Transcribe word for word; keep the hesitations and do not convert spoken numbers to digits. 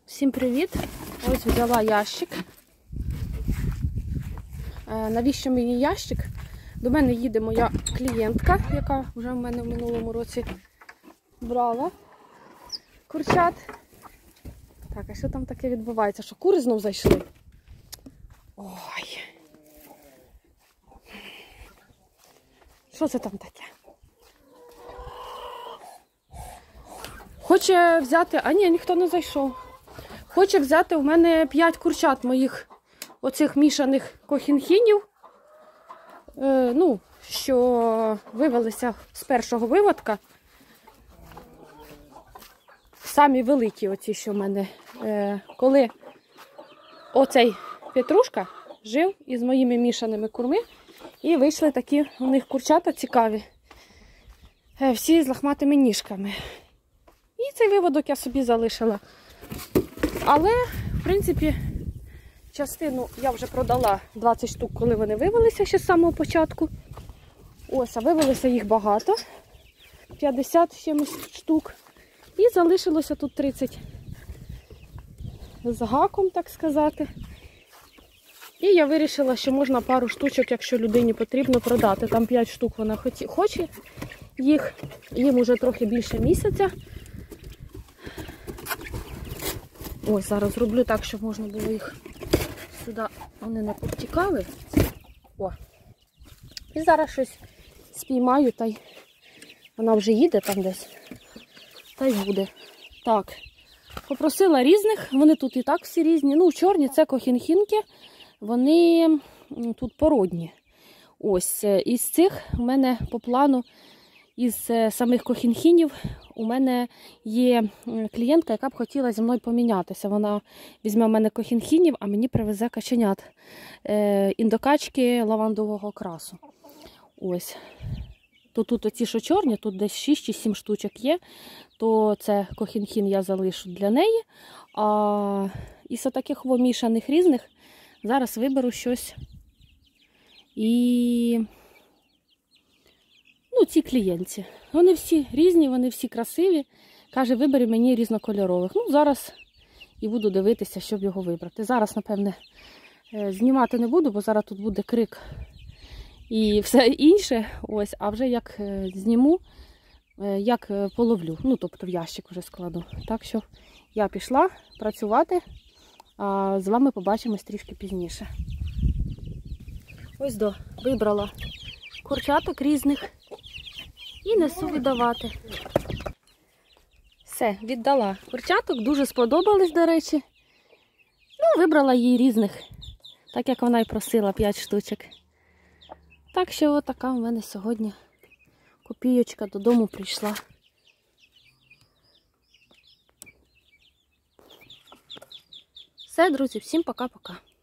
Всім привіт! Ось взяла ящик. Е, навіщо мені ящик? До мене їде моя клієнтка, яка вже в мене в минулому році брала курчат. Так, а що там таке відбувається? Що кури знов зайшли? Ой! Що це там таке? Хоче взяти... А ні, ніхто не зайшов. Хоче взяти в мене п'ять курчат моїх оцих мішаних кохінхінів. Е, ну, що вивелися з першого виводка. Самі великі оці, що в мене. Е, коли оцей Петрушка жив із моїми мішаними курми, і вийшли такі у них курчата цікаві. Е, всі з лохматими ніжками. І цей виводок я собі залишила. Але, в принципі, частину я вже продала двадцять штук, коли вони вивелися ще з самого початку. Ось, а вивелися їх багато. п'ятдесят чимось штук. І залишилося тут тридцять з гаком, так сказати. І я вирішила, що можна пару штучок, якщо людині потрібно, продати. Там п'ять штук вона хоче їх. Їм уже трохи більше місяця. Ось, зараз зроблю так, щоб можна було їх сюди, вони не повтікали. О. І зараз щось спіймаю, та й вона вже їде там десь. Та й буде. Так, попросила різних, вони тут і так всі різні. Ну, чорні це кохінхінки, вони тут породні. Ось, із цих у мене по плану, із самих кохінхінів, у мене є клієнтка, яка б хотіла зі мною помінятися. Вона візьме в мене кохінхінів, а мені привезе каченят. Е, індокачки лавандового окрасу. Ось. То тут оці, що чорні, тут десь шість чи сім штучок є, то це кохінхін я залишу для неї. А із таких мішаних різних зараз виберу щось. І... Ну, ці клієнтці. Вони всі різні, вони всі красиві. Каже, вибери мені різнокольорових. Ну, зараз і буду дивитися, щоб його вибрати. Зараз, напевне, знімати не буду, бо зараз тут буде крик і все інше. Ось, а вже як зніму, як половлю. Ну, тобто в ящик вже складу. Так що я пішла працювати, а з вами побачимось трішки пізніше. Ось до, вибрала курчаток різних. І несу віддавати. Все, віддала курчаток. Дуже сподобались, до речі. Ну, вибрала їй різних. Так, як вона і просила, п'ять штучок. Так що отака у мене сьогодні копійочка додому прийшла. Все, друзі, всім пока-пока.